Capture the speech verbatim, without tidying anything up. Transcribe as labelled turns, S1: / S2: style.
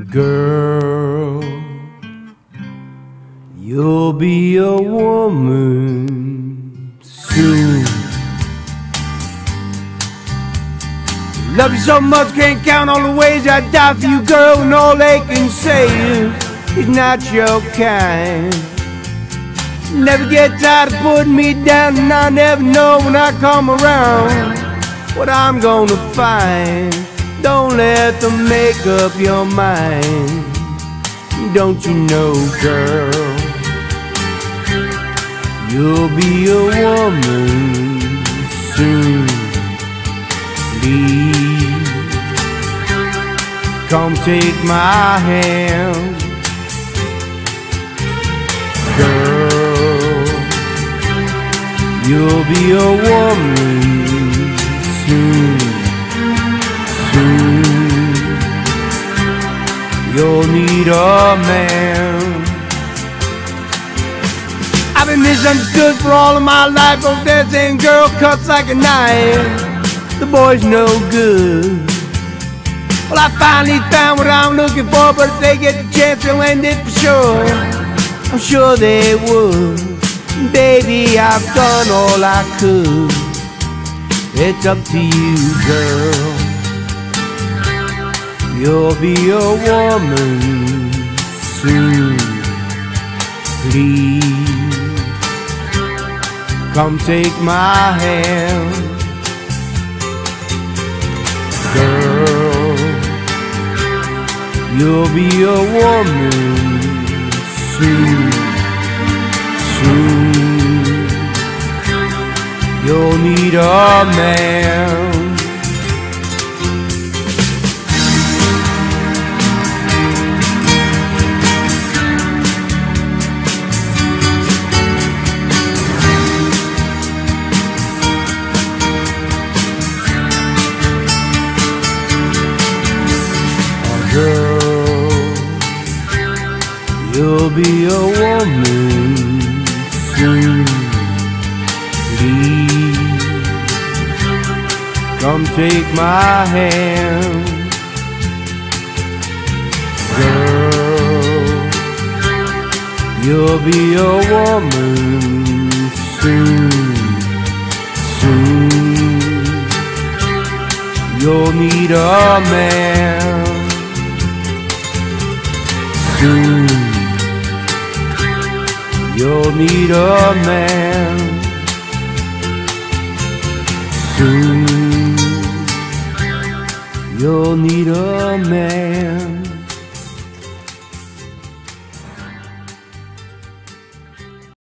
S1: Girl, you'll be a woman soon. Love you so much, can't count all the ways I'd die for you, girl, and all they can say is he's not your kind. Never get tired of putting me down, and I never know when I come around what I'm gonna find. Don't let them make up your mind. Don't you know, girl, you'll be a woman soon. Please, come take my hand. Girl, you'll be a woman soon. Soon, you'll need a man. I've been misunderstood for all of my life. Oh, that same girl cuts like a knife. The boy's no good. Well, I finally found what I'm looking for, but if they get the chance, they'll end it for sure. I'm sure they would. Baby, I've done all I could. It's up to you, girl. You'll be a woman soon. Please, come take my hand. Girl, you'll be a woman soon. Soon, you'll need a man. Girl, you'll be a woman soon. Please, come take my hand. Girl, you'll be a woman soon. Soon, you'll need a man. Soon, you'll need a man. Soon, you'll need a man.